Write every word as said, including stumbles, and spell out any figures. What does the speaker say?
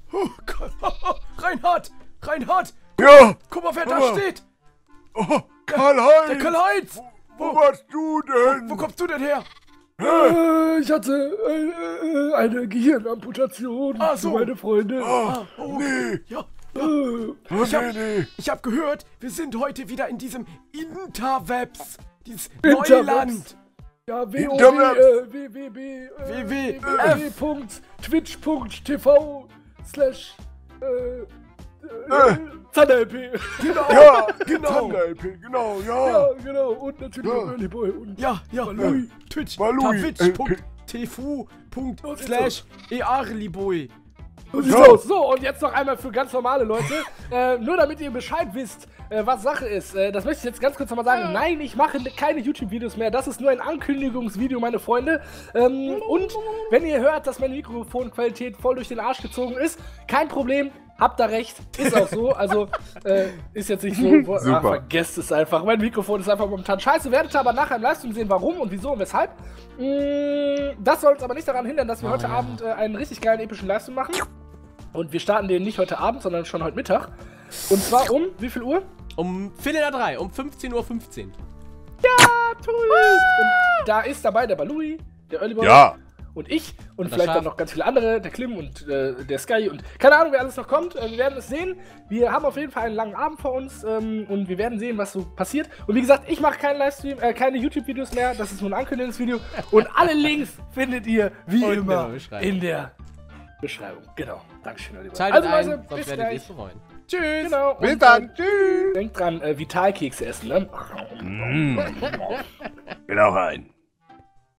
Oh Gott. Reinhard! Reinhard! Ja! Guck mal, wer da Aber- steht! Oh, Karl-Heinz! Der Karl-Heinz! Wo, wo warst du denn? Wo kommst du denn her? Äh, ich hatte äh, äh, eine Gehirnamputation Ah, so. für meine Freunde. Ah, Oh, nee! Ja, Äh, Oh, Ich hab- nee, nee! ich habe gehört, wir sind heute wieder in diesem Interwebs. Dieses Interwebs. Neuland. ja, w o Internet. w w w W W w punkt twitch punkt t v slash Äh. Zander L P. Genau. Ja, genau. Thunder-L P, genau, ja! Ja, genau. Und natürlich Ja. auch Earlyboy und Ja, ja. Balui. Twitch. Balui, twitch.tv. slash earlyboy. So sieht's Ja. aus. So, und jetzt noch einmal für ganz normale Leute. äh, nur damit ihr Bescheid wisst, äh, was Sache ist. Äh, das möchte ich jetzt ganz kurz nochmal sagen. Nein, ich mache keine YouTube-Videos mehr. Das ist nur ein Ankündigungsvideo, meine Freunde. Ähm, und wenn ihr hört, dass meine Mikrofonqualität voll durch den Arsch gezogen ist, kein Problem. Habt da recht, ist auch so, also äh, ist jetzt nicht so, wo, Super. ach, vergesst es einfach, mein Mikrofon ist einfach momentan scheiße, werdet ihr aber nachher im Livestream sehen, warum und wieso und weshalb. Mm, das soll uns aber nicht daran hindern, dass wir Oh, heute ja. Abend äh, einen richtig geilen, epischen Livestream machen. Und wir starten den nicht heute Abend, sondern schon heute Mittag. Und zwar um, wie viel Uhr? Um Viertel nach drei, um fünfzehn Uhr fünfzehn. Ja, toll! Und da ist dabei der Balui, der Earlyboy. Ja! Und ich und, das vielleicht Schaf. dann noch ganz viele andere, der Klim und äh, der Sky und keine Ahnung, wer alles noch kommt. Äh, wir werden es sehen. Wir haben auf jeden Fall einen langen Abend vor uns ähm, und wir werden sehen, was so passiert. Und wie gesagt, ich mache keinen Livestream, äh, keine YouTube-Videos mehr. Das ist nur ein Ankündigungsvideo. Und alle Links findet ihr wie Und in immer der Beschreibung. in der Beschreibung. Genau. Dankeschön, Oliver. Schaltet Also, ein, Leute, sonst bis werdet ihr es gleich. bereuen. Tschüss. Genau. Bis Und, dann! äh, Tschüss! denkt dran, äh, Vitalkekse essen, ne? Will auch rein.